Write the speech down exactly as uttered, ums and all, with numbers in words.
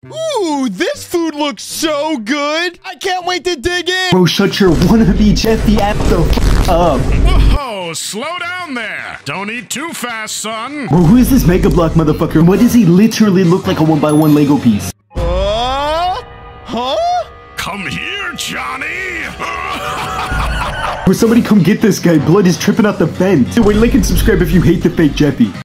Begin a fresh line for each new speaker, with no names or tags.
Ooh, this food looks so good. I can't wait to dig in.
Bro, shut your wannabe Jeffy ass the f up.
Whoa, slow down there. Don't eat too fast, son.
Bro, who is this Mega Block motherfucker? And why does he literally look like a one by one Lego piece?
Uh, huh?
Come here, Johnny.
Bro, somebody come get this guy. Blood is tripping out the vent. Wait, like and subscribe if you hate the fake Jeffy.